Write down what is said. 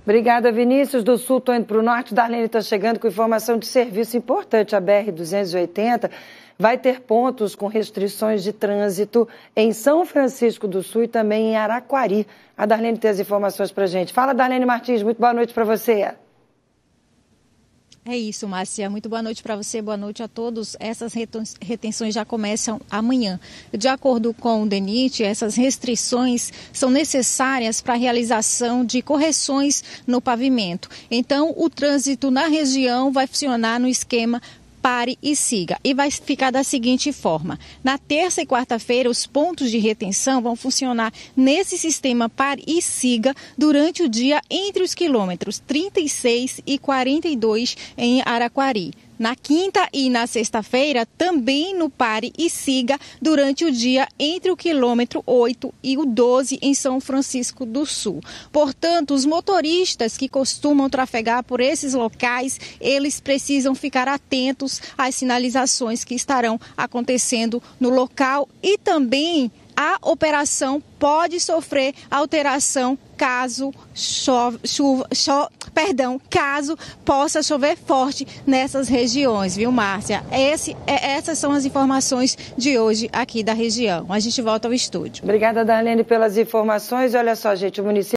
Obrigada, Vinícius. Do sul, estou indo para o norte. Darlene está chegando com informação de serviço importante. A BR-280 vai ter pontos com restrições de trânsito em São Francisco do Sul e também em Araquari. A Darlene tem as informações para a gente. Fala, Darlene Martins. Muito boa noite para você. É isso, Márcia. Muito boa noite para você, boa noite a todos. Essas retenções já começam amanhã. De acordo com o DENIT, essas restrições são necessárias para a realização de correções no pavimento. Então, o trânsito na região vai funcionar no esquema pare e siga. E vai ficar da seguinte forma: na terça e quarta-feira, os pontos de retenção vão funcionar nesse sistema pare e siga durante o dia entre os quilômetros 36 e 42 em Araquari. Na quinta e na sexta-feira, também no pare e siga durante o dia entre o quilômetro 8 e o 12 em São Francisco do Sul. Portanto, os motoristas que costumam trafegar por esses locais, eles precisam ficar atentos às sinalizações que estarão acontecendo no local e também a operação pode sofrer alteração caso caso possa chover forte nessas regiões, viu, Márcia? Essas são as informações de hoje aqui da região. A gente volta ao estúdio. Obrigada, Darlene, pelas informações. E olha só, gente, o município